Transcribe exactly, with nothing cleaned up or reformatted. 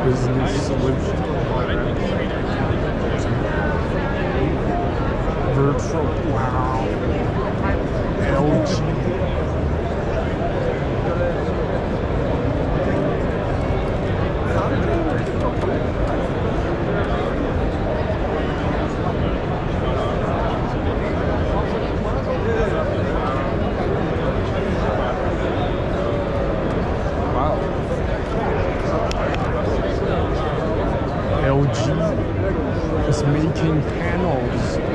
business solution. Virtual, wow. L G. L G is making panels